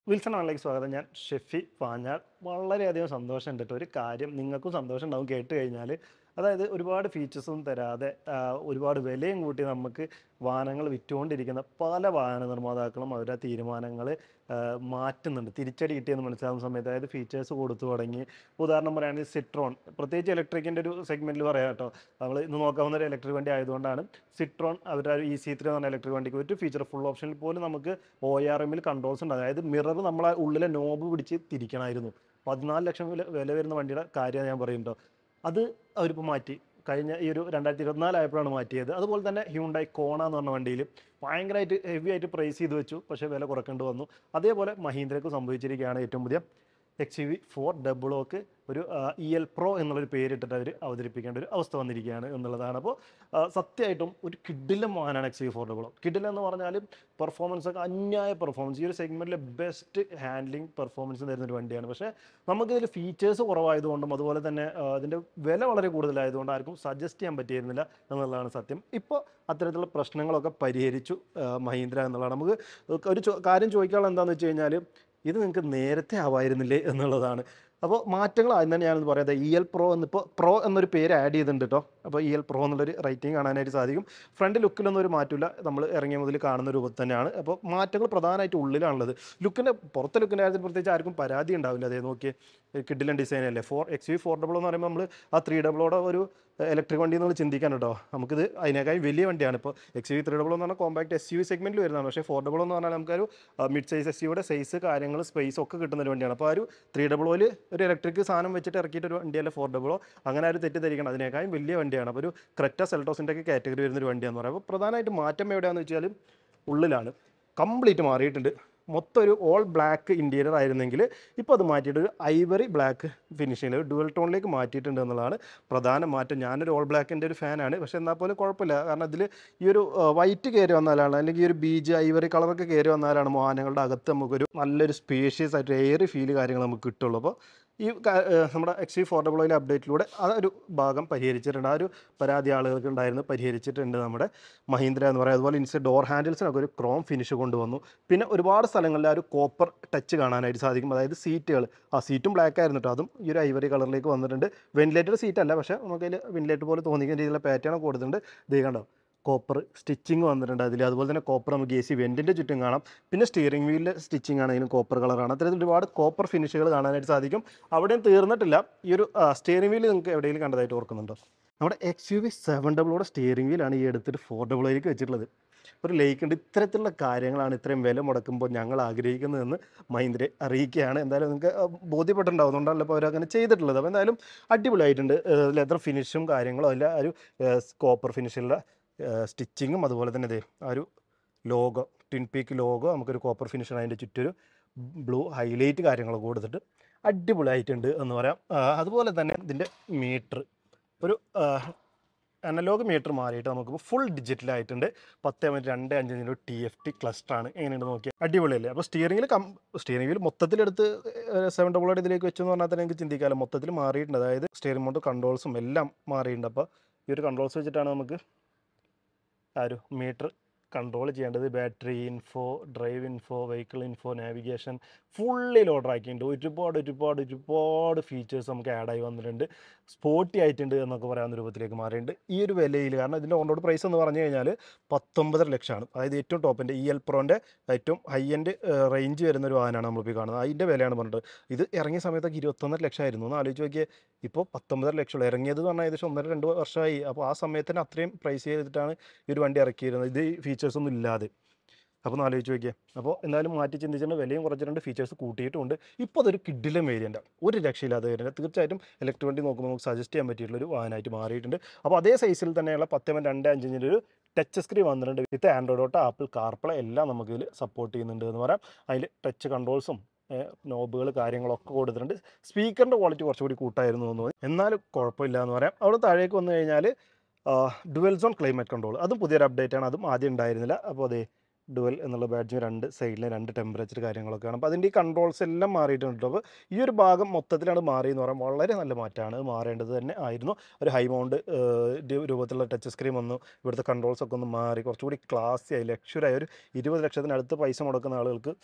Wilson online സ്വാഗതം. ഞാൻ ഷെഫി പാഞ്ഞാൾ. വളരെയധികം സന്തോഷമുണ്ട് കേട്ടോ. ഒരു കാര്യം നിങ്ങൾക്കും സന്തോഷം ഉണ്ടാവും കേട്ട് കഴിഞ്ഞാൽ. അതായത് ഒരുപാട് ഫീച്ചേഴ്സൊന്നും തരാതെ ഒരുപാട് വിലയും കൂട്ടി നമുക്ക് വാഹനങ്ങൾ വിറ്റുകൊണ്ടിരിക്കുന്ന പല വാഹന നിർമ്മാതാക്കളും അവരുടെ തീരുമാനങ്ങൾ മാറ്റുന്നുണ്ട്. തിരിച്ചടി കിട്ടിയെന്ന് മനസ്സിലാകുന്ന സമയത്ത് അതായത് ഫീച്ചേഴ്സ് കൊടുത്തു തുടങ്ങി. ഉദാഹരണം പറയുകയാണെങ്കിൽ സിട്രോൺ, പ്രത്യേകിച്ച് ഇലക്ട്രിക്കിൻ്റെ ഒരു സെഗ്മെൻറ്റിൽ പറയാം കേട്ടോ. നമ്മൾ ഇന്ന് നോക്കാവുന്ന ഒരു ഇലക്ട്രിക് വണ്ടി ആയതുകൊണ്ടാണ് സിട്രോൺ അവരുടെ EC3 എന്ന് പറഞ്ഞ ഇലക്ട്രിക് വണ്ടിക്ക് ഒരു ഫീച്ചർ ഫുൾ ഓപ്ഷനിൽ പോലും നമുക്ക് ORMൽ കൺട്രോൾസ് ഉണ്ട്. അതായത് മിറർ നമ്മളെ ഉള്ളിലെ നോബ് പിടിച്ച് തിരിക്കണമായിരുന്നു. 14 ലക്ഷം വില വരുന്ന വണ്ടിയുടെ കാര്യമാണ് ഞാൻ പറയുന്നുണ്ടോ. അത് അവരിപ്പോൾ മാറ്റി. കഴിഞ്ഞ ഈ ഒരു 2024 ആയപ്പോഴാണ് മാറ്റിയത്. അതുപോലെ തന്നെ ഹ്യുണ്ടായി കോണ എന്ന് പറഞ്ഞ വണ്ടിയിൽ ഭയങ്കരമായിട്ട് ഹെവി ആയിട്ട് പ്രൈസ് ചെയ്ത് വെച്ചു, പക്ഷേ വില കുറക്കേണ്ടി വന്നു. അതേപോലെ മഹീന്ദ്രക്ക് സംഭവിച്ചിരിക്കുകയാണ്. ഏറ്റവും പുതിയ XUV400ക്ക് ഒരു EL Pro എന്നുള്ളൊരു പേരിട്ടിട്ട് അവർ അവതരിപ്പിക്കേണ്ട ഒരു അവസ്ഥ വന്നിരിക്കുകയാണ് എന്നുള്ളതാണ്. അപ്പോൾ സത്യമായിട്ടും ഒരു കിഡിലൻ വാഹനമാണ് XUV400. കിഡിലൻ എന്ന് പറഞ്ഞാൽ പെർഫോമൻസ് ഒക്കെ അന്യായ പെർഫോമൻസ്, ഈ ഒരു സെഗ്മെൻറ്റിലെ ബെസ്റ്റ് ഹാൻഡ്ലിംഗ് പെർഫോമൻസ് തരുന്നൊരു വണ്ടിയാണ്. പക്ഷേ നമുക്കിതിൽ ഫീച്ചേഴ്സ് കുറവായതുകൊണ്ടും അതുപോലെ തന്നെ അതിൻ്റെ വില വളരെ കൂടുതലായതുകൊണ്ട് ആർക്കും സജസ്റ്റ് ചെയ്യാൻ പറ്റിയിരുന്നില്ല എന്നുള്ളതാണ് സത്യം. ഇപ്പോൾ അത്തരത്തിലുള്ള പ്രശ്നങ്ങളൊക്കെ പരിഹരിച്ചു മഹീന്ദ്ര എന്നുള്ളതാണ്. നമുക്ക് ഒരു കാര്യം ചോദിക്കാനുള്ള എന്താണെന്ന് വെച്ച് കഴിഞ്ഞാൽ, ഇത് നിങ്ങൾക്ക് നേരത്തെ ആവായിരുന്നില്ലേ എന്നുള്ളതാണ്. അപ്പോൾ മാറ്റങ്ങൾ ആദ്യം തന്നെ ഞാനൊന്ന് പറയാം. EL Pro എന്നിപ്പോൾ പ്രോ എന്നൊരു പേര് ആഡ് ചെയ്തിട്ടുണ്ട് കേട്ടോ. അപ്പോൾ EL Pro എന്നുള്ളൊരു റേറ്റിംഗ് കാണാനായിട്ട് സാധിക്കും. ഫ്രണ്ട് ലുക്കിലൊന്നും ഒരു മാറ്റമില്ല, നമ്മൾ ഇറങ്ങിയ മുതൽ കാണുന്ന രൂപത്തിൽ തന്നെയാണ്. അപ്പോൾ മാറ്റങ്ങൾ പ്രധാനമായിട്ട് ഉള്ളിലാണുള്ളത്. പുറത്തെ ലുക്കിൻ്റെ കാര്യത്തിൽ പ്രത്യേകിച്ച് ആർക്കും പരാതി ഉണ്ടാവില്ല. അതേ നോക്കിയേ, കിഡിലൻ ഡിസൈൻ അല്ലേ. XUV400 എന്ന് പറയുമ്പോൾ നമ്മൾ ആ 300 ഒരു ഇലക്ട്രിക് വണ്ടി നമ്മൾ ചിന്തിക്കാൻ കേട്ടോ. നമുക്കിത് അതിനേക്കാൾ വലിയ വണ്ടിയാണ്. ഇപ്പോൾ XUV300 എന്ന് പറഞ്ഞാൽ കോമ്പാക്ട് SUV സെഗ്മെൻറ്റിൽ വരുന്നതാണ്. പക്ഷേ 400 എന്ന് പറഞ്ഞാൽ നമുക്കൊരു മിഡ് സൈസ് SUVയുടെ സൈസ് കാര്യങ്ങൾ സ്പേസ് ഒക്കെ കിട്ടുന്ന ഒരു വണ്ടിയാണ്. അപ്പോൾ ആ ഒരു 300ൽ ഒരു ഇലക്ട്രിക് സാധനം വെച്ചിട്ട് ഇറക്കിയിട്ട് ഒരു വണ്ടിയല്ല 400. അങ്ങനെ ഒരു തെറ്റിദ്ധരിക്കണം, അതിനേക്കാളും വലിയ വണ്ടിയാണ്. അപ്പോൾ ഒരു ക്രെറ്റ സെൽട്ടോസിൻ്റെ ഒക്കെ കാറ്റഗറി വരുന്നൊരു വണ്ടിയാണെന്ന് പറയാം. അപ്പോൾ പ്രധാനമായിട്ട് മാറ്റം എവിടെയാണെന്ന് വെച്ചാൽ ഉള്ളിലാണ്. കംപ്ലീറ്റ് മാറിയിട്ടുണ്ട്. മൊത്തം ഒരു ഓൾ ബ്ലാക്ക് ഇൻറ്റീരിയർ ആയിരുന്നെങ്കിൽ ഇപ്പോൾ അത് മാറ്റിയിട്ട് ഒരു ഐവറി ബ്ലാക്ക് ഫിനിഷിങ്ങിൽ ഡുവൽ ടോണിലേക്ക് മാറ്റിയിട്ടുണ്ട് എന്നുള്ളതാണ് പ്രധാന മാറ്റം. ഞാനൊരു ഓൾ ബ്ലാക്കിൻ്റെ ഒരു ഫാനാണ്, പക്ഷേ എന്നാൽ പോലും കുഴപ്പമില്ല. കാരണം ഇതിൽ ഈ ഒരു വൈറ്റ് കയറി വന്നാലാണ്, അല്ലെങ്കിൽ ഈ ഒരു ബീജ് ഐവറി കളറൊക്കെ കയറി വന്നാലാണ് വാഹനങ്ങളുടെ അകത്ത് നമുക്കൊരു നല്ലൊരു സ്പേഷ്യസ് ആയിട്ട് എയറി ഫീൽ കാര്യങ്ങൾ നമുക്ക് കിട്ടുള്ളൂ. അപ്പോൾ ഈ നമ്മുടെ XUV400 അപ്ഡേറ്റിലൂടെ ആ ഒരു ഭാഗം പരിഹരിച്ചിട്ടുണ്ട്. ആ ഒരു പരാതി ആളുകൾക്ക് ഉണ്ടായിരുന്നു, പരിഹരിച്ചിട്ടുണ്ട് നമ്മുടെ മഹീന്ദ്ര എന്ന് പറയുന്നത്. അതുപോലെ ഇൻസൈഡ് ഡോർ ഹാൻഡിൽസിനൊക്കെ ഒരു ക്രോം ഫിനിഷ് കൊണ്ടുവന്നു. പിന്നെ ഒരുപാട് സ്ഥലങ്ങളിൽ ആ ഒരു കോപ്പർ ടച്ച് കാണാനായിട്ട് സാധിക്കും. അതായത് സീറ്റുകൾ, ആ സീറ്റും ബ്ലാക്ക് ആയിരുന്നു കേട്ടോ, അതും ഈ ഒരു ഐവറി കളറിലേക്ക് വന്നിട്ടുണ്ട്. വെന്റിലേറ്റഡ് സീറ്റ് അല്ല, പക്ഷേ നമുക്കതിൽ വെന്റിലേറ്റർ പോലെ തോന്നിക്കുന്ന രീതിയിലുള്ള പാറ്റേൺ കൊടുത്തിട്ടുണ്ട്. ഇത് കണ്ടോ, കോപ്പർ സ്റ്റിച്ചിങ് വന്നിട്ടുണ്ട് അതിൽ. അതുപോലെ തന്നെ കോപ്പർ നമുക്ക് AC വെൻറ്റിൻ്റെ ചുറ്റും കാണാം. പിന്നെ സ്റ്റിയറിംഗ് വീലിൻ്റെ സ്റ്റിച്ചിങ് ആണെങ്കിലും കോപ്പർ കളറാണ്. അത്തരത്തിൽ ഒരുപാട് കോപ്പർ ഫിനിഷുകൾ കാണാനായിട്ട് സാധിക്കും. അവിടെയും തീർന്നിട്ടില്ല. ഈ ഒരു സ്റ്റിയറിംഗ് വീല് നിങ്ങൾക്ക് എവിടെയെങ്കിലും കണ്ടതായിട്ട് ഓർക്കുന്നുണ്ടോ? നമ്മുടെ XUV700 സ്റ്റിയറിംഗ് വീലാണ് ഈ എടുത്തിട്ട് 400ലേക്ക് വെച്ചിട്ടുള്ളത്. ഒരു ലേക്കുണ്ട്. ഇത്തരത്തിലുള്ള കാര്യങ്ങളാണ് ഇത്രയും വില മുടക്കുമ്പോൾ ഞങ്ങൾ ആഗ്രഹിക്കുന്നതെന്ന് മഹീന്ദ്രയെ അറിയിക്കുകയാണ്. എന്തായാലും നിങ്ങൾക്ക് ബോധ്യപ്പെട്ടിട്ടുണ്ടാവും, അതുകൊണ്ടാണല്ലോ ഇപ്പോൾ അവരങ്ങനെ ചെയ്തിട്ടുള്ളത്. അപ്പോൾ എന്തായാലും അടിപൊളിയായിട്ടുണ്ട്. ലെതർ ഫിനിഷും കാര്യങ്ങളും അല്ല, ഒരു കോപ്പർ ഫിനിഷുള്ള സ്റ്റിച്ചിങ്ങും അതുപോലെ തന്നെ ഇതേ ആ ഒരു ലോഗോ, ട്വിൻ പീക്ക് ലോഗോ നമുക്കൊരു കോപ്പർ ഫിനിഷാണ്. അതിൻ്റെ ചുറ്റൊരു ബ്ലൂ ഹൈലൈറ്റ് കാര്യങ്ങളൊക്കെ കൊടുത്തിട്ട് അടിപൊളിയായിട്ടുണ്ട് എന്ന് പറയാം. അതുപോലെ തന്നെ ഇതിൻ്റെ മീറ്റർ ഒരു അനലോഗ് മീറ്റർ മാറിയിട്ട് നമുക്കിപ്പോൾ ഫുൾ ഡിജിറ്റലായിട്ടുണ്ട്. 10.25 TFT ക്ലസ്റ്ററാണ്. എങ്ങനെയുണ്ട് നോക്കിയാൽ അടിപൊളിയല്ലേ. അപ്പോൾ സ്റ്റിയറിംഗ് വീൽ മൊത്തത്തിലെടുത്ത് 700 ഇതിലേക്ക് വെച്ചെന്ന് പറഞ്ഞാൽ തന്നെ എനിക്ക് ചിന്തിക്കാമല്ലോ, മൊത്തത്തിൽ മാറിയിട്ടുണ്ട്. അതായത് സ്റ്റിയറിംഗ് മോഡ് കൺട്രോൾസും എല്ലാം മാറിയിട്ടുണ്ട്. അപ്പോൾ ഈ ഒരു കൺട്രോൾസ് വെച്ചിട്ടാണ് നമുക്ക് ആ ഒരു മീറ്റർ കൺട്രോൾ ചെയ്യേണ്ടത്. Battery info, drive info, vehicle info, navigation fully loader ആക്കിയിട്ടുണ്ട്. ഒരുപാട് ഫീച്ചേഴ്സ് നമുക്ക് ആഡായി വന്നിട്ടുണ്ട്. സ്പോർട്ടി ആയിട്ടുണ്ട് എന്നൊക്കെ പറയാവുന്ന രൂപത്തിലേക്ക് മാറിയിട്ടുണ്ട് ഈ ഒരു വിലയിൽ. കാരണം ഇതിൻ്റെ ഓൺ റോഡ് പ്രൈസ് എന്ന് പറഞ്ഞു കഴിഞ്ഞാൽ 19.5 ലക്ഷമാണ്. അതായത് ഏറ്റവും ടോപ്പിൻ്റെ EL Proൻ്റെ ഏറ്റവും ഹൈ എൻഡ് റേഞ്ച് വരുന്ന ഒരു വാഹനമാണ് നമ്മളിപ്പോൾ കാണുന്നത്. അതിൻ്റെ വിലയാണ് പറഞ്ഞിട്ട്. ഇത് ഇറങ്ങിയ സമയത്തൊക്കെ 21.5 ലക്ഷമായിരുന്നു. ഒന്ന് ആലോചിച്ച് നോക്കിയാൽ, ഇപ്പോൾ 19.5 ലക്ഷമുള്ളൂ. ഇറങ്ങിയത് എന്ന് പറഞ്ഞാൽ ഏകദേശം 1.5-2 വർഷമായി. അപ്പോൾ ആ സമയത്തിന് അത്രയും പ്രൈസ് ചെയ്തിട്ടാണ് ഈ ഒരു വണ്ടി ഇറക്കിയിരുന്നത്, ഇത് ഫീച്ചേഴ്സൊന്നും ഇല്ലാതെ. അപ്പോൾ ഒന്ന് ആലോചിച്ച് നോക്കിയാൽ. അപ്പോൾ എന്തായാലും മാറ്റി ചിന്തിച്ചിട്ടുണ്ട്, വിലയും കുറച്ചിട്ടുണ്ട്, ഫീച്ചേഴ്സ് കൂട്ടിയിട്ടുമുണ്ട്. ഇപ്പോൾ അതൊരു കിഡിലൻ വേരിയൻ്റാണ്, ഒരു രക്ഷയില്ലാത്ത വേരിയൻ്റ്. തീർച്ചയായിട്ടും ഇലക്ട്രിക് വണ്ടി നോക്കുമ്പോൾ നമുക്ക് സജസ്റ്റ് ചെയ്യാൻ പറ്റിയിട്ടുള്ളൊരു വാഹനമായിട്ട് മാറിയിട്ടുണ്ട്. അപ്പോൾ അതേ സൈസിൽ തന്നെയുള്ള 10.25 ഒരു ടച്ച് സ്ക്രീൻ വന്നിട്ടുണ്ട്. With Android Auto, Apple CarPlay എല്ലാം നമുക്കിതിൽ സപ്പോർട്ട് ചെയ്യുന്നുണ്ട് എന്ന് പറയാം. അതിൽ ടച്ച് കൺട്രോൾസും നോബുകൾ കാര്യങ്ങളൊക്കെ കൊടുത്തിട്ടുണ്ട്. സ്പീക്കറിൻ്റെ ക്വാളിറ്റി കുറച്ചുകൂടി കൂട്ടായിരുന്നു എന്ന് തോന്നി, എന്നാലും കുഴപ്പമില്ല എന്ന് പറയാം. അവിടെ താഴേക്ക് വന്നു കഴിഞ്ഞാൽ ഡുവൽ സോൺ ക്ലൈമറ്റ് കൺട്രോൾ, അതും പുതിയൊരു അപ്ഡേറ്റ് ആണ്. അതും ആദ്യം ഉണ്ടായിരുന്നില്ല. അപ്പോൾ അതേ ഡുവൽ എന്നുള്ള ബാഡ്ജിന് 2 സൈഡിലെ 2 ടെമ്പറേച്ചർ കാര്യങ്ങളൊക്കെയാണ്. അപ്പോൾ അതിൻ്റെ ഈ കൺട്രോൾസ് എല്ലാം മാറിയിട്ടുണ്ട്. അപ്പോൾ ഈ ഒരു ഭാഗം മൊത്തത്തിലാണ് മാറിയെന്ന് പറയാം. വളരെ നല്ല മാറ്റമാണ്, മാറേണ്ടത് തന്നെ ആയിരുന്നു. ഒരു ഹൈ മൗണ്ട് രൂപത്തിലുള്ള ടച്ച് സ്ക്രീൻ വന്നു. ഇവിടുത്തെ കൺട്രോൾസ് ഒക്കെ ഒന്ന് മാറി കുറച്ചുകൂടി ക്ലാസ്സിയായി, ലക്ഷറായി. ഒരു 20 ലക്ഷത്തിനടുത്ത് പൈസ മുടക്കുന്ന ആളുകൾക്ക്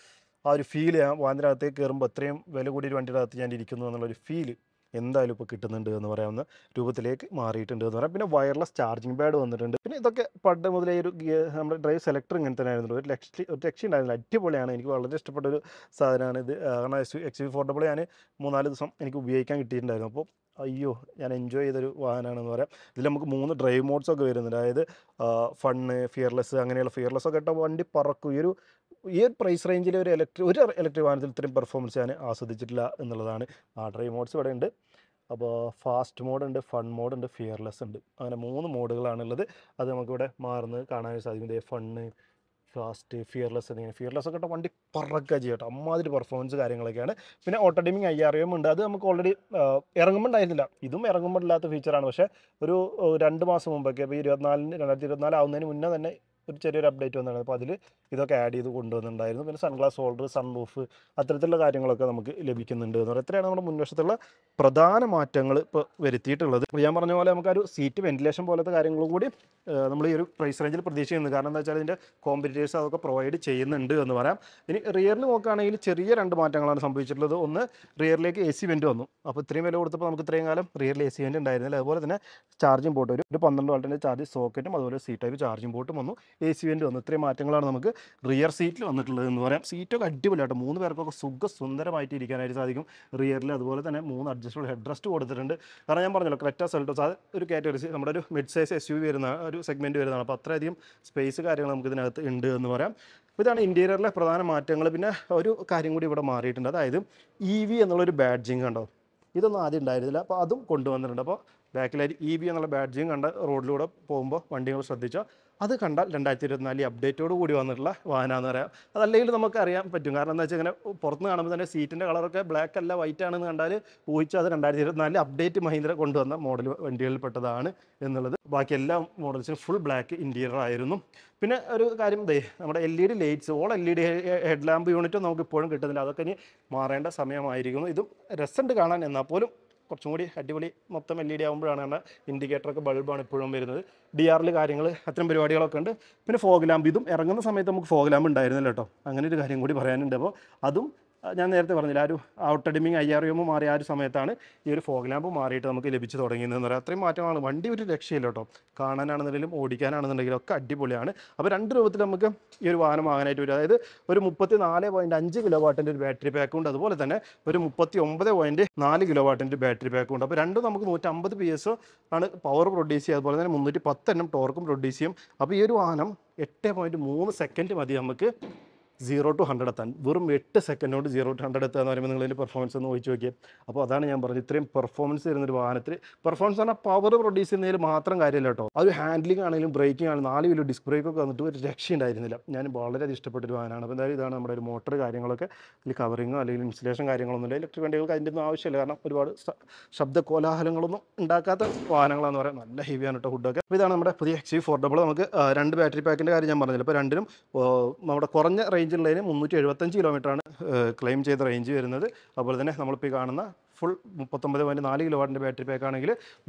ആ ഒരു ഫീൽ വാഹനത്തിനകത്തേക്ക് കയറുമ്പോൾ അത്രയും വില കൂടിയൊരു വണ്ടിയുടെ അകത്ത് ഞാൻ ഇരിക്കുന്നു എന്നുള്ളൊരു ഫീല് എന്തായാലും ഇപ്പോൾ കിട്ടുന്നുണ്ട് എന്ന് പറയാവുന്ന രൂപത്തിലേക്ക് മാറിയിട്ടുണ്ട് എന്ന് പറയാം. പിന്നെ വയർലെസ് ചാർജിങ് പാഡ് വന്നിട്ടുണ്ട്. പിന്നെ ഇതൊക്കെ പണ്ട് മുതലേ ഒരു നമ്മുടെ ഡ്രൈവ് സെലക്ടർ ഇങ്ങനെ തന്നെ ആയിരുന്നു. ഒരു രക്ഷ ഉണ്ടായിരുന്നില്ല. അടിപൊളിയാണ്. എനിക്ക് വളരെ ഇഷ്ടപ്പെട്ട ഒരു സാധനമാണ് ഇത്. കാരണം XUV400 ഞാൻ 3-4 ദിവസം എനിക്ക് ഉപയോഗിക്കാൻ കിട്ടിയിട്ടുണ്ടായിരുന്നു. അപ്പോൾ അയ്യോ, ഞാൻ എൻജോയ് ചെയ്തൊരു വാഹനമാണെന്ന് പറയാം. ഇതിൽ നമുക്ക് 3 ഡ്രൈവ് മോഡ്സ് ഒക്കെ വരുന്നുണ്ട്. അതായത് ഫണ്ണ്, ഫിയർലെസ്, അങ്ങനെയുള്ള ഫിയർലെസ് ഒക്കെ ഇട്ട വണ്ടി പറക്കും. ഈ ഒരു പ്രൈസ് റേഞ്ചിൽ ഒരു ഇലക്ട്രിക് വാഹനത്തിൽ ഇത്രയും പെർഫോമൻസ് ഞാൻ ആസ്വദിച്ചിട്ടില്ല എന്നുള്ളതാണ്. ഡ്രൈവ് മോഡ്സ് ഇവിടെ ഉണ്ട്. അപ്പോൾ ഫാസ്റ്റ് മോഡ് ഉണ്ട്, ഫൺ മോഡ് ഉണ്ട്, ഫിയർലെസ് ഉണ്ട്. അങ്ങനെ 3 മോഡുകളാണുള്ളത്. അത് നമുക്കിവിടെ മാറുന്നത് കാണാൻ സാധിക്കും. ഇതേ ഫണ്ണ്, ഫാസ്റ്റ്, ഫിയർലെസ് എന്നിങ്ങനെ. ഫിയർലെസ് ഒക്കെ ഇട്ട വണ്ടി പറക്കുക ചെയ്യട്ടോ, അമ്മാതിരി പെർഫോമൻസ് കാര്യങ്ങളൊക്കെയാണ്. പിന്നെ ഓട്ടോ ഡിമ്മിങ് IRM ഉണ്ട്. അത് നമുക്ക് ഓൾറെഡി ഇറങ്ങുമ്പോൾ ഉണ്ടായിരുന്നില്ല. ഇതും ഇറങ്ങുമ്പോൾ ഇല്ലാത്ത ഫീച്ചറാണ്. പക്ഷേ ഒരു 2 മാസം മുമ്പൊക്കെ, ഇപ്പോൾ 2024 ആവുന്നതിന് മുന്നേ തന്നെ ഒരു ചെറിയൊരു അപ്ഡേറ്റ് വന്നതാണ്. അപ്പോൾ അതിൽ ഇതൊക്കെ ആഡ് ചെയ്ത് കൊണ്ടുവന്നിട്ടുണ്ടായിരുന്നു. പിന്നെ സൺഗ്ലാസ് ഹോൾഡർ, സൺറൂഫ്, അത്തരത്തിലുള്ള കാര്യങ്ങളൊക്കെ നമുക്ക് ലഭിക്കുന്നുണ്ട് എന്ന് പറയുന്നത്. എത്രയാണ് നമ്മുടെ മുൻവശത്തുള്ള പ്രധാന മാറ്റങ്ങൾ ഇപ്പോൾ വരുത്തിയിട്ടുള്ളത്. അപ്പോൾ ഞാൻ പറഞ്ഞ പോലെ നമുക്കൊരു സീറ്റ് വെന്റിലേഷൻ പോലത്തെ കാര്യങ്ങളും കൂടി നമ്മൾ ഈ ഒരു പ്രൈസ് റേഞ്ചിൽ പ്രതീക്ഷിക്കുന്നത്. കാരണം എന്താ വെച്ചാൽ ഇതിൻ്റെ കോമ്പറ്റീറ്റേഴ്സ് അതൊക്കെ പ്രൊവൈഡ് ചെയ്യുന്നുണ്ട് എന്ന് പറയാം. ഇനി റിയറിൽ നോക്കുകയാണെങ്കിൽ ചെറിയ 2 മാറ്റങ്ങളാണ് സംഭവിച്ചിട്ടുള്ളത്. ഒന്ന്, റിയറിലേക്ക് AC വെൻറ്റ് വന്നു. അപ്പോൾ ഇത്രയും വില കൊടുത്തപ്പോൾ നമുക്ക് ഇത്രയും കാലം റിയറിൽ AC വെൻറ്റ് ഉണ്ടായിരുന്നില്ല. അതുപോലെ തന്നെ ചാർജിങ് പോർട്ട്, ഒരു 12 വാട്ടിൻ്റെ ചാർജ് സോക്കറ്റും അതുപോലെ C ടൈപ്പ് ചാർജിങ് പോർട്ടും വന്നു. AC വെൻറ്റ് വന്നു. ഇത്രയും മാറ്റങ്ങളാണ് നമുക്ക് റിയർ സീറ്റിൽ വന്നിട്ടുള്ളത് എന്ന് പറയാം. സീറ്റൊക്കെ അടിപൊളിയായിട്ട് 3 പേർക്കൊക്കെ സുന്ദരമായിട്ട് ഇരിക്കാനായിട്ട് സാധിക്കും റിയറിൽ. അതുപോലെ തന്നെ 3 അഡ്ജസ്റ്റബിൾ ഹെഡ് റെസ്റ്റ് കൊടുത്തിട്ടുണ്ട്. കാരണം ഞാൻ പറഞ്ഞല്ലോ, ക്രെറ്റ സെൽറ്റോസ് അത് ഒരു കാറ്റഗറി, നമ്മുടെ ഒരു മിഡ് സൈസ് SUV വരുന്ന ഒരു സെഗ്മെൻറ്റ് വരുന്നതാണ്. അപ്പോൾ അത്രയധികം സ്പേസ് കാര്യങ്ങൾ നമുക്ക് ഇതിനകത്ത് ഉണ്ട് എന്ന് പറയാം. അപ്പോൾ ഇതാണ് ഇൻറ്റീരിയറിലെ പ്രധാന മാറ്റങ്ങൾ. പിന്നെ ഒരു കാര്യം കൂടി ഇവിടെ മാറിയിട്ടുണ്ട്. അതായത് EV എന്നുള്ളൊരു ബാഡ്ജിങ് കണ്ടോ, ഇതൊന്നും ആദ്യം ഉണ്ടായിരുന്നില്ല. അപ്പോൾ അതും കൊണ്ടുവന്നിട്ടുണ്ട്. അപ്പോൾ ബാക്കിലായി EV എന്നുള്ള ബാഡ്ജിങ് കണ്ട റോഡിലൂടെ പോകുമ്പോൾ വണ്ടികൾ ശ്രദ്ധിച്ചാൽ അത് കണ്ടാൽ 2024 അപ്ഡേറ്റോട് കൂടി വന്നിട്ടുള്ള വാഹനമാണെന്ന് പറയാം. അതല്ലെങ്കിൽ നമുക്ക് അറിയാൻ പറ്റും. കാരണം എന്താ വെച്ചാൽ ഇങ്ങനെ പുറത്ത് കാണുമ്പോൾ തന്നെ സീറ്റിൻ്റെ കളറൊക്കെ ബ്ലാക്ക് അല്ല വൈറ്റ് ആണെന്ന് കണ്ടാൽ ഊഹിച്ചാൽ അത് 2024 അപ്ഡേറ്റ് മഹീന്ദ്ര കൊണ്ടുവന്ന മോഡൽ വണ്ടികളിൽപ്പെട്ടതാണ് എന്നുള്ളത്. ബാക്കി എല്ലാ മോഡൽസിനും ഫുൾ ബ്ലാക്ക് ഇൻറ്റീരിയർ ആയിരുന്നു. പിന്നെ ഒരു കാര്യം, നമ്മുടെ LED lights, LED head lamp യൂണിറ്റും നമുക്ക് ഇപ്പോഴും കിട്ടുന്നില്ല. അതൊക്കെ ഇനി മാറേണ്ട സമയമായിരിക്കുന്നു. ഇതും രസമുണ്ട് കാണാൻ, എന്നാൽ പോലും കുറച്ചും കൂടി അടിപൊളി മൊത്തം LED ആകുമ്പോഴാണ്. ഇൻഡിക്കേറ്ററൊക്കെ ബൾബാണ് ഇപ്പോഴും വരുന്നത്. DRL കാര്യങ്ങൾ, അത്തരം പരിപാടികളൊക്കെ ഉണ്ട്. പിന്നെ ഫോഗ് ലാമ്പ്, ഇതും ഇറങ്ങുന്ന സമയത്ത് നമുക്ക് ഫോഗ് ലാമ്പ് ഉണ്ടായിരുന്നില്ല കേട്ടോ. അങ്ങനെ ഒരു കാര്യം കൂടി പറയാനുണ്ട്. അപ്പോൾ അതും ഞാൻ നേരത്തെ പറഞ്ഞില്ല, ആ ഒരു ഔട്ടർ ഡിമ്മിങ് IRM മാറിയ ആ ഒരു സമയത്താണ് ഈ ഒരു ഫോഗ് ലാമ്പ് മാറിയിട്ട് നമുക്ക് ലഭിച്ചു തുടങ്ങിയതെന്ന് പറയാം. അത്രയും മാറ്റമാണ്. വണ്ടി ഒരു രക്ഷയില്ല കേട്ടോ. കാണാനാണെന്നുണ്ടെങ്കിലും ഓടിക്കാനാണെന്നുണ്ടെങ്കിലും ഒക്കെ അടിപൊളിയാണ്. അപ്പോൾ 2 രൂപത്തിൽ നമുക്ക് ഈ ഒരു വാഹനം വാങ്ങാനായിട്ട് വരും. അതായത് ഒരു 34.5 കിലോ വാട്ടിൻ്റെ ഒരു ബാറ്ററി പാക്കും ഉണ്ട്. അതുപോലെ തന്നെ ഒരു 39.4 കിലോ വാട്ടിൻ്റെ ബാറ്ററി പാക്കും ഉണ്ട്. അപ്പോൾ രണ്ടും നമുക്ക് 150 PS ആണ് പവർ പ്രൊഡ്യൂസ് ചെയ്യുക. അതുപോലെ തന്നെ 310 Nm ടോർക്കും പ്രൊഡ്യൂസ് ചെയ്യും. അപ്പോൾ ഈ ഒരു വാഹനം 8.3 സെക്കൻഡ് മതി നമുക്ക് 0 to 100 എത്താൻ. വെറും 8 സെക്കൻഡ് കൊണ്ട് 0 to 100 എത്തുക എന്ന് പറയുമ്പോൾ നിങ്ങളതിൻ്റെ പെർഫോമൻസ് ഒന്ന് ചോദിച്ചു നോക്കിയാൽ. അപ്പോൾ അതാണ് ഞാൻ പറഞ്ഞത്, ഇത്രയും പെർഫോമൻസ് തരുന്നൊരു വാഹനത്തിൽ, പെർഫോമൻസ് പറഞ്ഞാൽ പവർ പ്രൊഡ്യൂസ് ചെയ്യുന്നതിൽ മാത്രം കാര്യമില്ല കേട്ടോ. അത് ഹാൻഡ്ലിംഗ് ആണെങ്കിലും ബ്രേക്കിംഗ് ആണെങ്കിലും 4 വീല് ഡിസ്ക് ബ്രേക്കൊക്കെ വന്നിട്ട് ഒരു രക്ഷയുണ്ടായിരുന്നില്ല. ഞാൻ വളരെയധികം ഇഷ്ടപ്പെട്ടൊരു വാഹനമാണ്. അപ്പോൾ എന്തായാലും ഇതാണ് നമ്മുടെ ഒരു മോട്ടർ കാര്യങ്ങളൊക്കെ, ഇതിൽ കവറിങ്ങോ അല്ലെങ്കിൽ ഇൻസ്റ്റലേഷൻ കാര്യങ്ങളൊന്നുമില്ല. ഇലക്ട്രിക് വണ്ടികൾക്ക് അതിൻ്റെ ഒന്നും ആവശ്യമില്ല. കാരണം ഒരുപാട് ശബ്ദ കോലാഹലങ്ങളൊന്നും ഉണ്ടാക്കാത്ത വാഹനങ്ങളാണെന്ന് പറയാം. നല്ല ഹെവിയാണ് കേട്ടോ ഹുഡൊക്കെ. അപ്പോൾ ഇതാണ് നമ്മുടെ പുതിയ XUV400. നമുക്ക് 2 ബാറ്ററി പാക്കിൻ്റെ കാര്യം ഞാൻ പറഞ്ഞില്ല. അപ്പോൾ രണ്ടിനും നമ്മുടെ കുറഞ്ഞ റേഞ്ചുള്ളതിന് 375 കിലോമീറ്ററാണ് ക്ലെയിം ചെയ്ത റേഞ്ച് വരുന്നത്. അതുപോലെ തന്നെ നമ്മളിപ്പോൾ ഈ കാണുന്ന ഫുൾ 39.4 കിലോ വാട്ടിൻ്റെ ബാറ്ററി പാക്ക് ആണെങ്കിൽ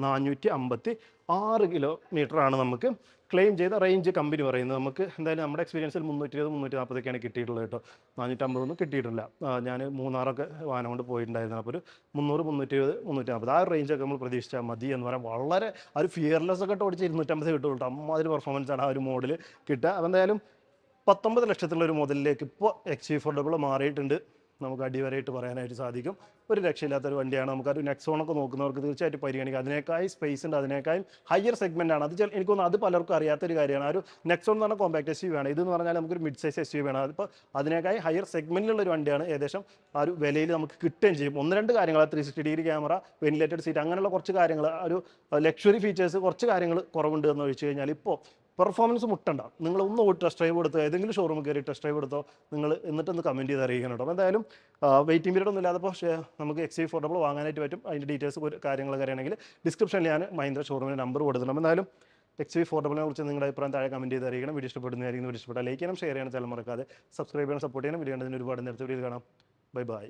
456 കിലോമീറ്ററാണ് നമുക്ക് ക്ലെയിം ചെയ്ത റേഞ്ച് കമ്പനി പറയുന്നത്. നമുക്ക് എന്തായാലും നമ്മുടെ എക്സ്പീരിയൻസിൽ 320, 340 കിട്ടിയിട്ടുള്ളത് കേട്ടോ. 450 കിട്ടിയിട്ടില്ല. ഞാൻ മൂന്നാറൊക്കെ വാഹനം കൊണ്ട് പോയിട്ടുണ്ടായിരുന്നു. അപ്പോൾ ഒരു 300, 320, 340 ആ ഒരു റേഞ്ചൊക്കെ നമ്മൾ പ്രതീക്ഷിച്ചാൽ മതി എന്ന് പറയാം. വളരെ ആ ഒരു ഫിയർലെസ് ഒക്കെ ഓടിച്ച് 250 കിട്ടുള്ളൂ. അമ്മാതിരി പെർഫോമൻസാണ് ആ ഒരു മോഡൽ കിട്ടുക. അപ്പോൾ എന്തായാലും 19 ലക്ഷത്തിലുള്ള ഒരു മുതലിലേക്ക് ഇപ്പോൾ XUV400 മാറിയിട്ടുണ്ട്. നമുക്ക് അടിവരായിട്ട് പറയാനായിട്ട് സാധിക്കും. ഒരു രക്ഷയില്ലാത്തൊരു വണ്ടിയാണ്. നമുക്കൊരു നെക്സോണൊക്കെ നോക്കുന്നവർക്ക് തീർച്ചയായിട്ടും പരിഗണിക്കുക. അതിനേക്കായി സ്പേസ് ഉണ്ട്, അതിനേക്കാളും ഹയർ സെഗ്മെൻ്റ് ആണ്. എനിക്ക് തോന്നുന്നു അത് പലർക്കും അറിയാത്തൊരു കാര്യമാണ്. ആ ഒരു നെക്സോൺ എന്ന് പറഞ്ഞാൽ കോമ്പാക്ട് SUV ആണ്. ഇതെന്ന് പറഞ്ഞാൽ നമുക്കൊരു മിഡ് സൈസ് SUV ആണ്. അതിപ്പോൾ അതിനേക്കായി ഹയർ സെഗ്മെൻറ്റിലുള്ള ഒരു വണ്ടിയാണ്. ഏകദേശം ആ ഒരു വിലയിൽ നമുക്ക് കിട്ടുകയും ചെയ്യും. 1-2 കാര്യങ്ങൾ, 360 ഡിഗ്രി ക്യാമറ, വെന്റിലേറ്റഡ് സീറ്റ്, അങ്ങനെയുള്ള കുറച്ച് കാര്യങ്ങൾ, ഒരു ലക്ഷറി ഫീച്ചേഴ്സ്, കുറച്ച് കാര്യങ്ങൾ കുറവുണ്ട് എന്ന് ഒഴിച്ച് കഴിഞ്ഞാൽ ഇപ്പോൾ പെർഫോമൻസ് മുട്ടണ്ട. നിങ്ങൾ ഒന്ന് പോയി ടെസ്റ്റ് ഡ്രൈവ് കൊടുത്തോ, ഏതെങ്കിലും ഷോറൂമിൽ കയറി ടെസ്റ്റ് ഡ്രൈവ് എടുത്തോ, നിങ്ങൾ എന്നിട്ടൊന്ന് കമൻറ്റ് ചെയ്ത് അറിയിക്കണം കേട്ടോ. അപ്പോൾ എന്തായാലും വെയിറ്റിംഗ് പീരീഡ് ഒന്നും ഇല്ലാത്തപ്പോൾ നമുക്ക് XUV400 വാങ്ങാനായിട്ട് പറ്റും. അതിൻ്റെ ഡീറ്റെയിൽസ് കാര്യങ്ങളൊക്കെ അറിയണമെങ്കിൽ ഡിസ്ക്രിപ്ഷനിൽ ഞാൻ മഹീന്ദ്ര ഷോറൂമിൻ്റെ നമ്പർ കൊടുത്തിട്ടുണ്ട്. എന്തായാലും XUV400 കുറിച്ച് നിങ്ങളുടെ അഭിപ്രായം താഴെ കമൻറ്റ് ചെയ്ത് അറിയിക്കണം. വീഡിയോ ഇഷ്ടപ്പെടുന്നതായിരിക്കും. വീഡിയോ ഇഷ്ടപ്പെട്ടാൽ ലൈക്ക് ചെയ്യണം, ഷെയർ ചെയ്യണം, ചാനൽ മറക്കാതെ സബ്സ്ക്രൈബ് ചെയ്യണം, സപ്പോർട്ട് ചെയ്യണം. വീഡിയോ കണ്ടതിന് ഒരുപാട് നേരത്തെ വീഡിയോ കാണാം. Bye by.